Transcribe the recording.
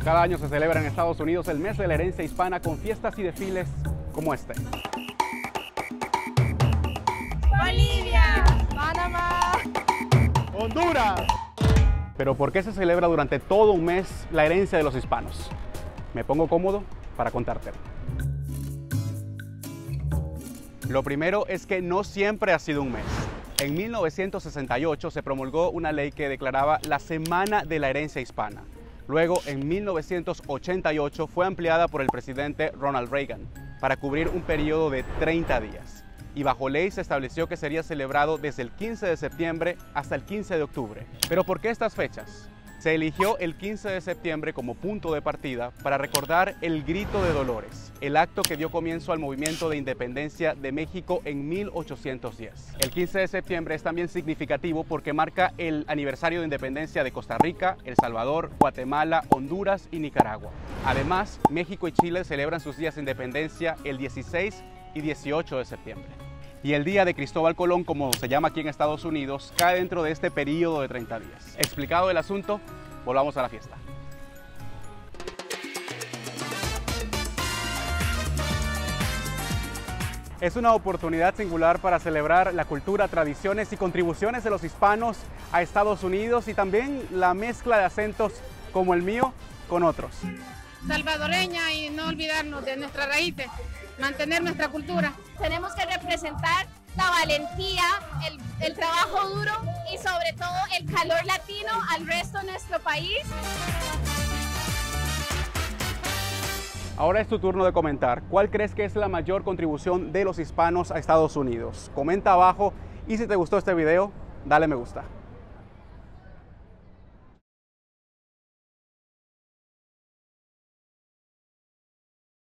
Cada año se celebra en Estados Unidos el mes de la herencia hispana con fiestas y desfiles como este. Bolivia, Panamá, Honduras. Pero ¿por qué se celebra durante todo un mes la herencia de los hispanos? Me pongo cómodo para contártelo. Lo primero es que no siempre ha sido un mes. En 1968 se promulgó una ley que declaraba la Semana de la Herencia Hispana. Luego, en 1988 fue ampliada por el presidente Ronald Reagan para cubrir un periodo de 30 días. Y bajo ley se estableció que sería celebrado desde el 15 de septiembre hasta el 15 de octubre. ¿Pero por qué estas fechas? Se eligió el 15 de septiembre como punto de partida para recordar el Grito de Dolores, el acto que dio comienzo al movimiento de independencia de México en 1810. El 15 de septiembre es también significativo porque marca el aniversario de independencia de Costa Rica, El Salvador, Guatemala, Honduras y Nicaragua. Además, México y Chile celebran sus días de independencia el 16 y 18 de septiembre. Y el día de Cristóbal Colón, como se llama aquí en Estados Unidos, cae dentro de este periodo de 30 días. Explicado el asunto, volvamos a la fiesta. Es una oportunidad singular para celebrar la cultura, tradiciones y contribuciones de los hispanos a Estados Unidos y también la mezcla de acentos como el mío con otros. salvadoreña y no olvidarnos de nuestras raíces, mantener nuestra cultura. Tenemos que representar la valentía, el trabajo duro y sobre todo el calor latino al resto de nuestro país. Ahora es tu turno de comentar. ¿Cuál crees que es la mayor contribución de los hispanos a Estados Unidos? Comenta abajo y si te gustó este video, dale me gusta.